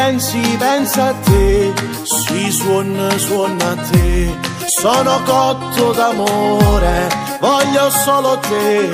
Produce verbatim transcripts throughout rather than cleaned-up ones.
pensi, pensa a te, si suona, suona a te. Sono cotto d'amore, voglio solo te.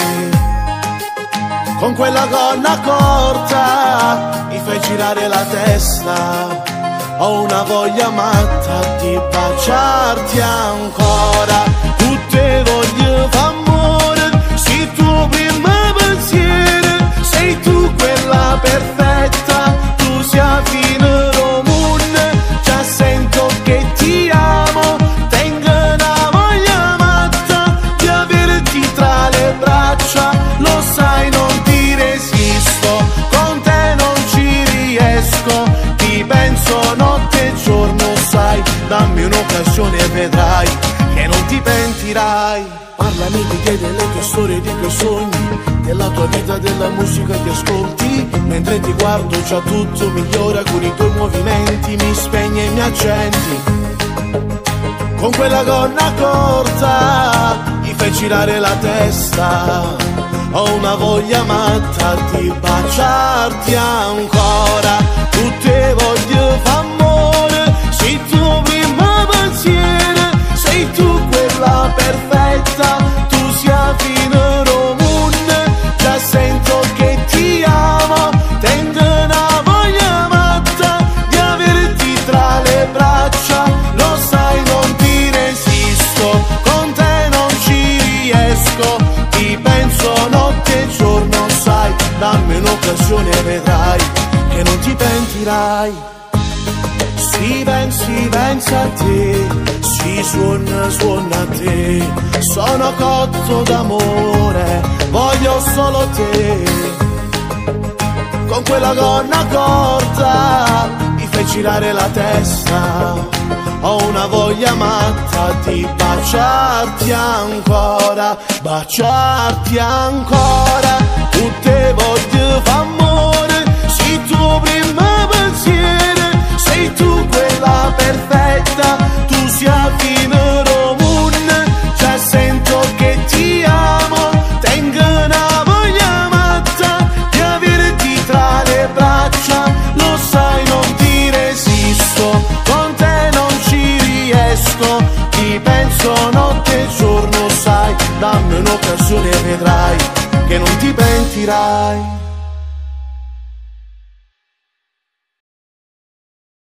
Con quella gonna corta mi fai girare la testa. Ho una voglia matta di baciarti ancora. Tutte voglie d'amore, sei tu prima pensiero, sei tu quella perfetta, tu sia fine romune, già sento che ti amo, tengo una voglia matta di averti tra le braccia, lo sai non ti resisto, con te non ci riesco, ti penso notte e giorno, sai, dammi un'occasione e vedrai che non ti pentirai. Parlami di te, delle tue storie, di tuoi sogni, della tua vita, della musica che ascolti. Mentre ti guardo già tutto migliora, con i tuoi movimenti mi spegni e mi accendi. Con quella gonna corta mi fai girare la testa. Ho una voglia matta di baciarti ancora. Tutte voglie d'amore, sei tu prima pensiero, sei tu quella perfetta, tu sia fine romune, già sento che ti amo, tengo una voglia matta di averti tra le braccia, lo sai non ti resisto, con te non ci riesco, ti penso notte e giorno, sai, dammi un'occasione e vedrai che non ti pentirai. Si pensi, pensa a te, si suona, suona a te. Sono cotto d'amore, voglio solo te. Con quella gonna corta mi fai girare la testa. Ho una voglia matta di baciarti ancora, baciarti ancora. Tutte voglie d'amore, sei tu prima pensiero, sei tu quella perfetta, tu sia fine romune, già sento che ti amo, tengo una voglia matta di averti tra le braccia, lo sai non ti resisto, con te non ci riesco, ti penso notte e giorno, sai, dammi un'occasione e vedrai che non ti pentirai.